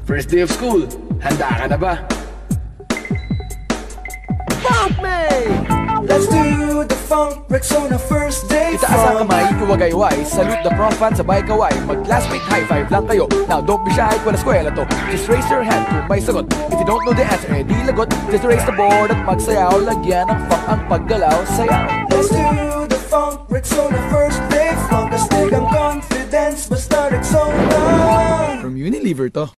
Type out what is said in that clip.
First day of school, handa ka na ba? Funk me! Let's do the funk, Rexona first day Itaas ang funk. kamay, iwagayway. Salute the prof fan, sabay kaway. Mag-classmate, high five lang kayo. Now don't be shy, wala eskwela to. Just raise your hand kung may sagot. If you don't know the answer, eh di lagot. Just raise the board at magsayaw. Lagyan ng funk ang paggalaw, sayaw. Let's do the funk, Rexona first day funk. Astig ang confidence, basta Rexona. From Unilever to.